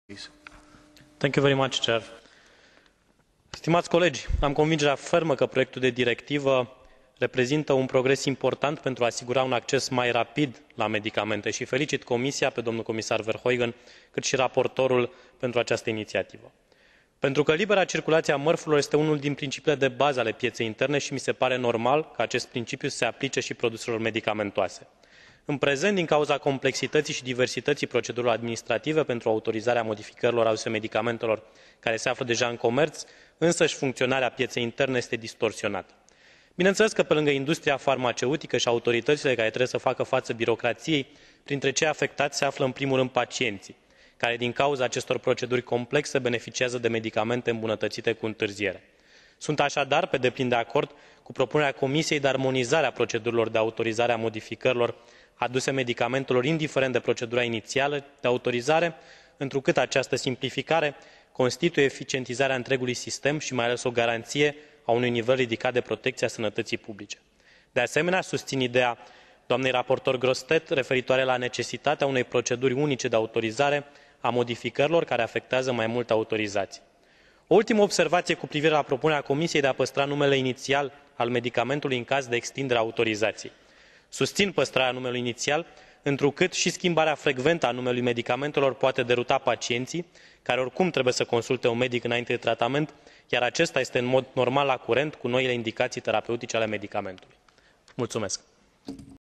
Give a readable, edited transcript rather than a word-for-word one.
Stimați colegi, am convingerea fermă că proiectul de directivă reprezintă un progres important pentru a asigura un acces mai rapid la medicamente și felicit Comisia, pe domnul comisar Verheugen, cât și raportorul pentru această inițiativă. Pentru că libera circulație a mărfurilor este unul din principiile de bază ale pieței interne și mi se pare normal ca acest principiu să se aplice și produselor medicamentoase. În prezent, din cauza complexității și diversității procedurilor administrative pentru autorizarea modificărilor aduse medicamentelor care se află deja în comerț, însăși funcționarea pieței interne este distorsionată. Bineînțeles că, pe lângă industria farmaceutică și autoritățile care trebuie să facă față birocrației, printre cei afectați se află în primul rând pacienții, care din cauza acestor proceduri complexe beneficiază de medicamente îmbunătățite cu întârziere. Sunt așadar pe deplin de acord cu propunerea Comisiei de armonizare a procedurilor de autorizare a modificărilor aduse medicamentelor, indiferent de procedura inițială de autorizare, întrucât această simplificare constituie eficientizarea întregului sistem și mai ales o garanție a unui nivel ridicat de protecție a sănătății publice. De asemenea, susțin ideea doamnei raportor Grossetête referitoare la necesitatea unei proceduri unice de autorizare a modificărilor care afectează mai multe autorizații. O ultimă observație cu privire la propunerea Comisiei de a păstra numele inițial al medicamentului în caz de extindere a autorizației. Susțin păstrarea numelui inițial, întrucât și schimbarea frecventă a numelui medicamentelor poate deruta pacienții, care oricum trebuie să consulte un medic înainte de tratament, iar acesta este în mod normal la curent cu noile indicații terapeutice ale medicamentului. Mulțumesc!